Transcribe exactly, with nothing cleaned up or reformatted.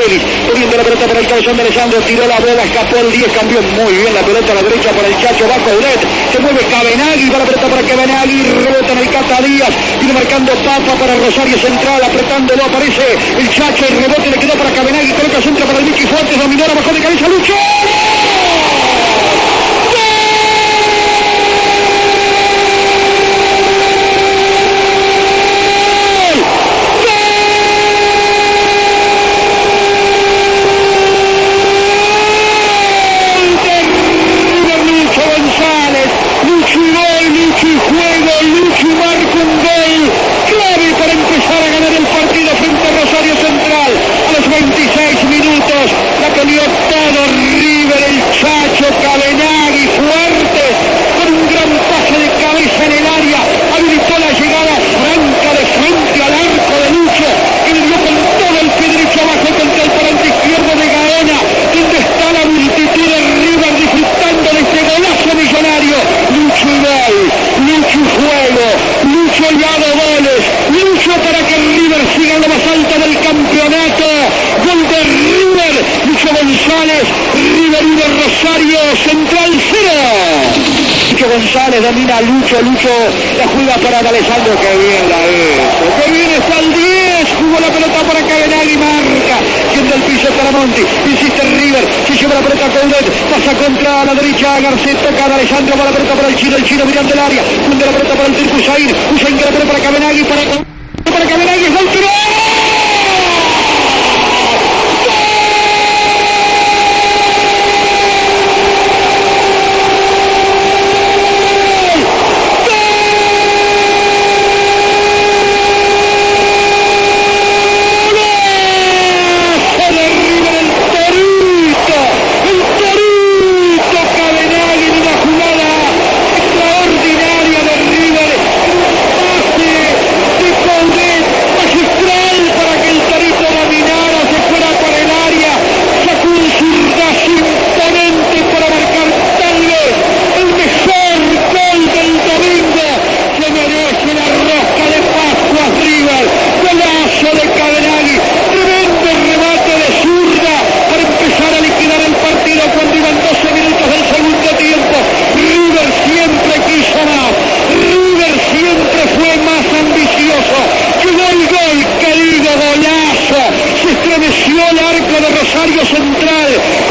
Cabenagui, poniendo la pelota para el cabezón de Alessandro, tiró la bola, escapó el diez, cambió muy bien la pelota a la derecha para el Chacho, va Coudet, se mueve Cabenagui, va la pelota para Cabenagui, rebota en el Cata Díaz, viene marcando Papa para Rosario Central, apretándolo, aparece el Chacho, el rebote le quedó para Cabenagui, coloca centro para el Mickey Fuertes, dominó, bajó de cabeza, Lucho. González domina a Lucho, Lucho la juega para Alessandro, que bien la hizo, que bien está el diez, jugó la pelota para Cabenagui, marca, siendo el piso para Monti, insiste River, se lleva la pelota a Coudet, pasa contra la derecha, Garcés toca a Alessandro, va la pelota para el chino, el chino mirando el área, hunde la pelota para el Turco Usain, Usain que la pelota para Cabenagui, para, para Cabenagui, es gol, tiró. Central,